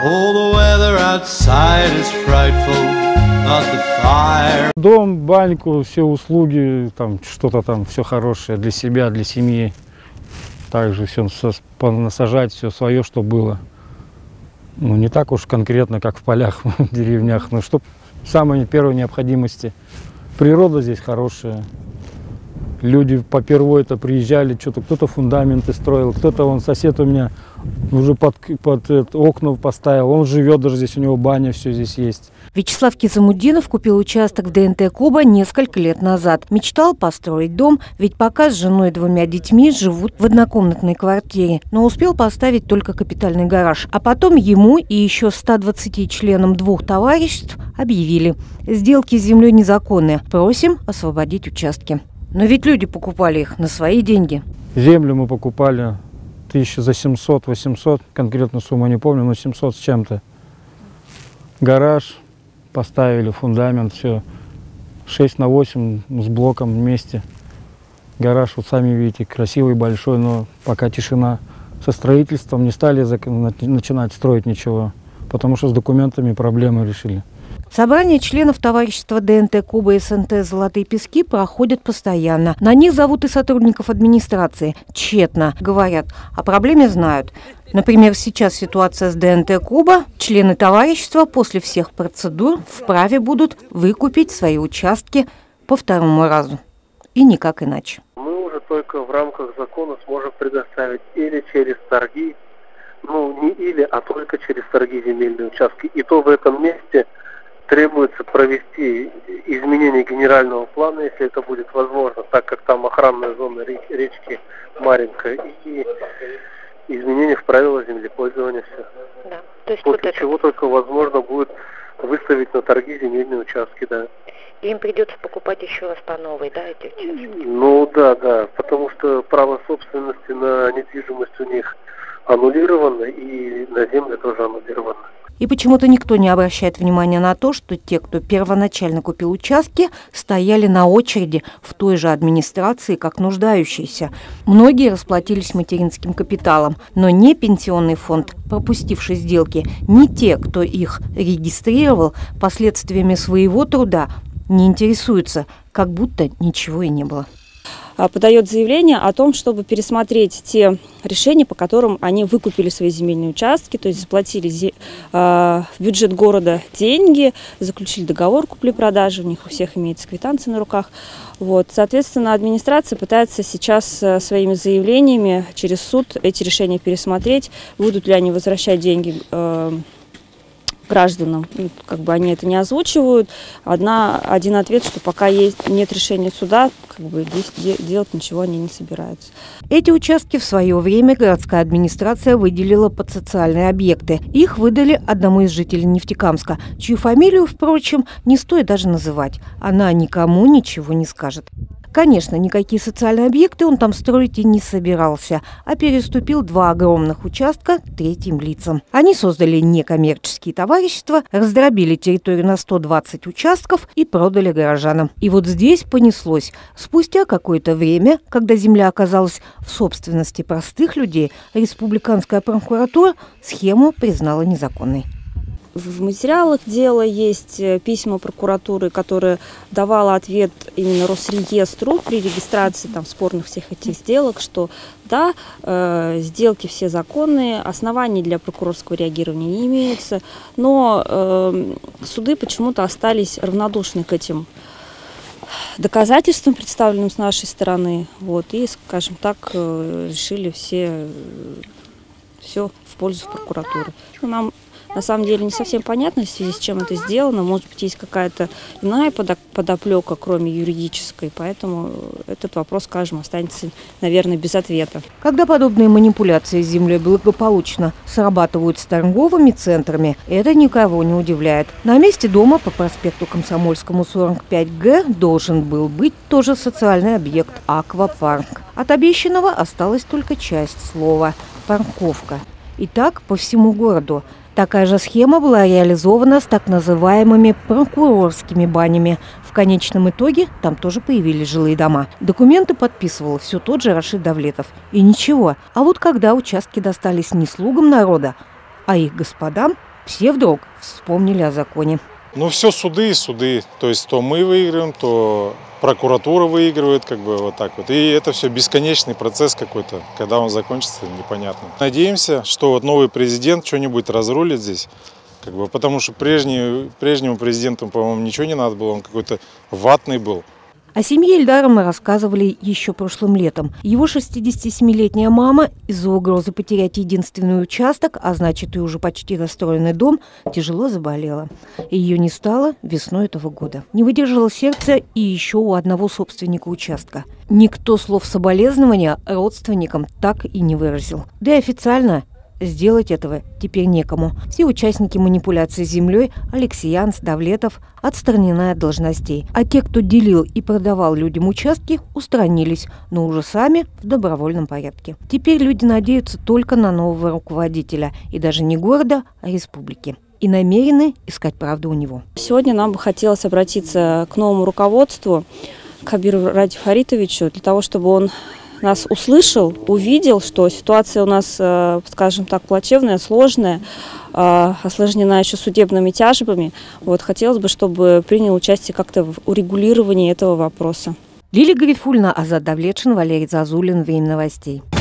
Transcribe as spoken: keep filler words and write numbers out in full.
Дом, баньку, все услуги, там что-то там, все хорошее для себя, для семьи. Также все насажать, все свое, что было. Ну, не так уж конкретно, как в полях, в деревнях, но что самой первой необходимости. Природа здесь хорошая. Люди попервой-то приезжали, что-то кто-то фундаменты строил, кто-то, вон сосед у меня уже под, под это, окна поставил, он живет даже здесь, у него баня, все здесь есть. Вячеслав Кизамуддинов купил участок в ДНТ Куба несколько лет назад. Мечтал построить дом, ведь пока с женой и двумя детьми живут в однокомнатной квартире. Но успел поставить только капитальный гараж. А потом ему и еще ста двадцати членам двух товариществ объявили: сделки с землей незаконные, просим освободить участки. Но ведь люди покупали их на свои деньги. Землю мы покупали тысячу за семьсот-восемьсот, конкретно сумму не помню, но семьсот с чем-то. Гараж поставили, фундамент, все. шесть на восемь с блоком вместе. Гараж, вот сами видите, красивый, большой, но пока тишина. Со строительством не стали начинать строить ничего, потому что с документами проблемы решили. Собрания членов товарищества ДНТ Куба и СНТ «Золотые пески» проходят постоянно. На них зовут и сотрудников администрации. Тщетно. Говорят, о проблеме знают. Например, сейчас ситуация с ДНТ Куба. Члены товарищества после всех процедур вправе будут выкупить свои участки по второму разу. И никак иначе. Мы уже только в рамках закона сможем предоставить или через торги, ну не или, а только через торги земельные участки. И то в этом месте требуется провести изменение генерального плана, если это будет возможно, так как там охранная зона речки маленькая, и изменение в правила землепользования все. Да. То есть После вот чего это... только возможно будет выставить на торги земельные участки, да. И им придется покупать еще раз по новой, да, эти участки? Ну да, да, потому что право собственности на недвижимость у них аннулировано, и на землю тоже аннулировано. И почему-то никто не обращает внимания на то, что те, кто первоначально купил участки, стояли на очереди в той же администрации, как нуждающиеся. Многие расплатились материнским капиталом, но ни пенсионный фонд, пропустивший сделки, ни те, кто их регистрировал, последствиями своего труда не интересуются, как будто ничего и не было. Подает заявление о том, чтобы пересмотреть те решения, по которым они выкупили свои земельные участки, то есть заплатили в бюджет города деньги, заключили договор купли-продажи, у них у всех имеется квитанция на руках. Вот. Соответственно, администрация пытается сейчас своими заявлениями через суд эти решения пересмотреть, будут ли они возвращать деньги гражданам. Как бы они это не озвучивают. Одна, один ответ, что пока есть, нет решения суда, как бы здесь делать ничего они не собираются. Эти участки в свое время городская администрация выделила под социальные объекты. Их выдали одному из жителей Нефтекамска, чью фамилию, впрочем, не стоит даже называть. Она никому ничего не скажет. Конечно, никакие социальные объекты он там строить и не собирался, а переступил два огромных участка третьим лицам. Они создали некоммерческие товарищества, раздробили территорию на сто двадцать участков и продали горожанам. И вот здесь понеслось. Спустя какое-то время, когда земля оказалась в собственности простых людей, республиканская прокуратура схему признала незаконной. В материалах дела есть письма прокуратуры, которая давала ответ именно Росреестру при регистрации там, спорных всех этих сделок, что да, э, сделки все законные, оснований для прокурорского реагирования не имеется, но э, суды почему-то остались равнодушны к этим доказательствам, представленным с нашей стороны, вот, и, скажем так, э, решили все, все в пользу прокуратуры. Нам на самом деле не совсем понятно, в связи с чем это сделано. Может быть, есть какая-то иная подоплека, кроме юридической. Поэтому этот вопрос, скажем, останется, наверное, без ответа. Когда подобные манипуляции с землей благополучно срабатывают с торговыми центрами, это никого не удивляет. На месте дома по проспекту Комсомольскому сорок пять Г должен был быть тоже социальный объект «Аквапарк». От обещанного осталась только часть слова «парковка». И так по всему городу. Такая же схема была реализована с так называемыми прокурорскими банями. В конечном итоге там тоже появились жилые дома. Документы подписывал все тот же Рашид Давлетов. И ничего. А вот когда участки достались не слугам народа, а их господам, Все вдруг вспомнили о законе. Ну, все суды и суды. То есть то мы выигрываем, то прокуратура выигрывает, как бы вот так вот. И это все бесконечный процесс какой-то. Когда он закончится, непонятно. Надеемся, что вот новый президент что-нибудь разрулит здесь. Как бы, потому что прежний, прежнему президенту, по-моему, ничего не надо было. Он какой-то ватный был. О семье Ильдара мы рассказывали еще прошлым летом. Его шестидесятисемилетняя мама из-за угрозы потерять единственный участок, а значит и уже почти расстроенный дом, тяжело заболела. И ее не стало весной этого года. Не выдержало сердце и еще у одного собственника участка. Никто слов соболезнования родственникам так и не выразил. Да и официально сделать этого теперь некому. Все участники манипуляций с землей, Алексеянц, Давлетов, отстранены от должностей. А те, кто делил и продавал людям участки, устранились, но уже сами в добровольном порядке. Теперь люди надеются только на нового руководителя. И даже не города, а республики. И намерены искать правду у него. Сегодня нам бы хотелось обратиться к новому руководству, к Хабиру Ради Фаритовичу, для того, чтобы он нас услышал, увидел, что ситуация у нас, скажем так, плачевная, сложная, осложнена еще судебными тяжбами. Вот, хотелось бы, чтобы принял участие как-то в урегулировании этого вопроса. Лилия Гарифульна, Азат Давлетшин, Валерий Зазулин, Время новостей.